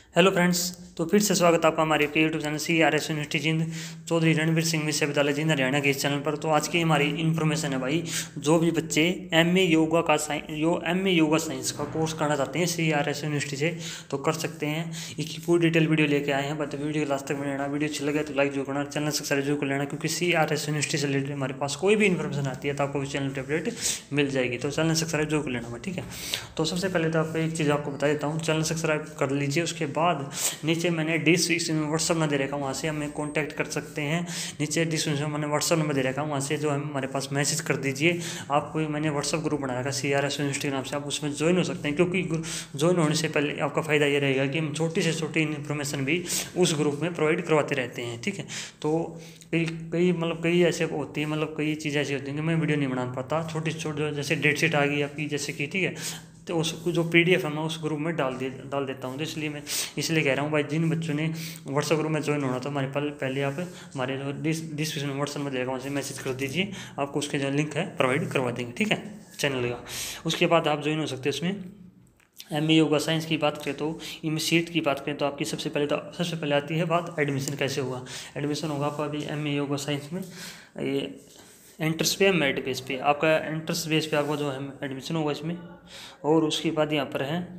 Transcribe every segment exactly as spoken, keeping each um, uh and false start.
Hello friends, तो फिर से स्वागत है आपका हमारे YouTube channel C R S university Jind Chaudhary Ranveer Singh विश्वविद्यालय जिंद हरियाणा के इस चैनल पर। तो आज की हमारी इन्फॉर्मेशन है भाई, जो भी बच्चे एम ए योगा का साइंस यो एम ए योगा साइंस का कोर्स करना चाहते हैं सी आर एस यूनिवर्सिटी से तो कर सकते हैं। इसकी पूरी डिटेल वीडियो लेके आए हैं, बट वीडियो के लास्ट तक में लेना। वीडियो अच्छी लगे तो लाइक जरूर करना, चैनल सब्सक्राइब जरूर कर लेना, क्योंकि सी आर एस यूनिवर्सिटी से रिलेटेड हमारे पास कोई भी इन्फॉर्मेशन आती है तो आपको चैनल पर अपडेट मिल जाएगी। तो चैनल सब्सक्राइब जरूर कर लेना भाई, ठीक है। तो सबसे पहले तो आपको एक चीज़ आपको बता देता हूँ, चैनल सब्सक्राइब कर लीजिए। उसके बाद नीचे मैंने डिस्क्रिप्शन में व्हाट्सअप नंबर दे रखा हूँ, वहाँ से हमें कांटेक्ट कर सकते हैं। नीचे डिस्क्रिप्शन में मैंने व्हाट्सअप नंबर दे रखा हूँ, वहाँ से जो है हमारे पास मैसेज कर दीजिए। आपको मैंने व्हाट्सअप ग्रुप बना रखा सी आर एस यूनिवर्सिटी नाम से, आप उसमें ज्वाइन हो सकते हैं। क्योंकि ज्वाइन होने से पहले आपका फ़ायदा ये रहेगा कि हम छोटी से छोटी इन्फॉर्मेशन भी उस ग्रुप में प्रोवाइड करवाते रहते हैं, ठीक है। तो कई कई मतलब कई ऐसे होती है, मतलब कई चीज़ें ऐसी होती हैं कि मैं वीडियो नहीं बना पाता। छोटी छोटी जैसे डेट शीट आ गई आपकी, जैसे कि, ठीक है, तो उसको जो पीडीएफ है मैं उस ग्रुप में डाल दे डाल देता हूँ। तो इसलिए मैं इसलिए कह रहा हूँ भाई, जिन बच्चों ने व्हाट्सएप ग्रुप में ज्वाइन होना तो हमारे पहले पहले आप हमारे जो डिस्क्रिप्शन में व्हाट्सएप में देगा वहाँ से मैसेज कर दीजिए, आपको उसके जो लिंक है प्रोवाइड करवा देंगे, ठीक है, चैनल का। उसके बाद आप ज्वाइन हो सकते हैं उसमें। एम ए योगा साइंस की बात करें तो इनमें सीट की बात करें तो आपकी सबसे पहले तो सबसे पहले आती है बात एडमिशन कैसे हुआ। एडमिशन होगा आपका अभी एम ए योगा साइंस में ये एंट्रेंस पे या मेरिट बेस पे, आपका एंट्रेंस बेस पे आपका जो है एडमिशन होगा इसमें। और उसके बाद यहाँ पर है,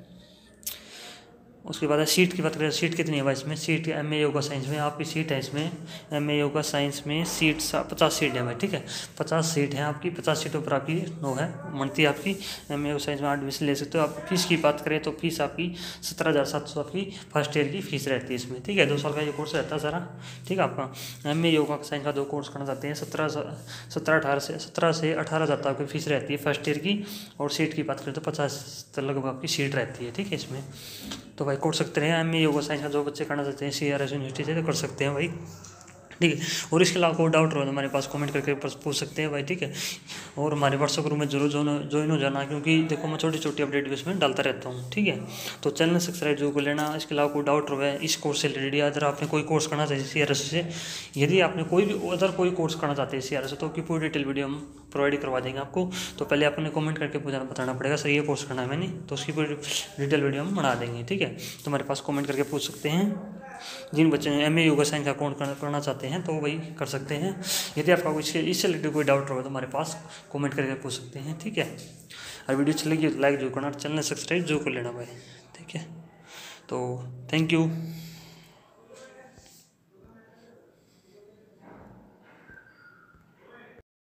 उसके बाद सीट की बात करें, सीट कितनी है भाई इसमें। Seat M A yoga science में आपकी सीट है इसमें, एम ए योगा साइंस में सीट पचास सीट है भाई, ठीक है। पचास सीट है आपकी, पचास सीटों पर आपकी नो है बनती है आपकी एम ए योगा साइंस में एडमिशन ले सकते हो आप। फीस की बात करें तो फीस आपकी सत्रह हज़ार सात सौ आपकी फर्स्ट ईयर की फीस रहती है इसमें, ठीक है। दो साल का ये कोर्स रहता है सारा, ठीक है। आपका एम ए योगा साइंस का दो कोर्स करना चाहते हैं, सत्रह सत्रह अठारह से सत्रह से अठारह हज़ार तक आपकी फीस रहती है फर्स्ट ईयर की। और सीट की बात करें तो पचास लगभग आपकी सीट रहती है, ठीक है इसमें। तो भाई कर सकते हैं एम ए योगा साइंस का, जो बच्चे करना चाहते हैं सी आर एस यूनिवर्सिटी से तो कर सकते हैं भाई, ठीक है। और इसके अलावा कोई डाउट रहो तो हमारे पास कमेंट करके पूछ सकते हैं भाई, ठीक है। और हमारे व्हाट्सएप ग्रुप में जरूर ज्वाइन हो जाना, क्योंकि देखो मैं छोटी छोटी अपडेट भी उसमें डालता रहता हूँ, ठीक है। तो चैनल सब्सक्राइब जरूर कर लेना। इसके अलावा कोई डाउट रहो इस कोर्स से रिलेटेड, अगर आपने कोई कोर्स करना चाहिए सी आर एस से, यदि आपने कोई भी अदर कोई कोर्स करना चाहते हैं सी आर एस से, तो उसकी पूरी डिटेल वीडियो हम प्रोवाइड करवा देंगे आपको। तो पहले आपने कमेंट करके बताना पड़ेगा सर ये कोर्स करना है मैंने, तो उसकी पूरी डिटेल वीडियो हम बना देंगे, ठीक है। तो हमारे पास कमेंट करके पूछ सकते हैं। जिन बच्चे एम ए योगा साइंस का अकाउंट करना चाहते हैं तो वही कर सकते हैं। यदि आपका कुछ इससे रिलेटेड कोई डाउट रहो तो हमारे पास कमेंट करके पूछ सकते हैं, ठीक है। और वीडियो अच्छी लगी तो लाइक जरूर करना, चैनल सब्सक्राइब जरूर कर लेना भाई, ठीक है। तो थैंक यू।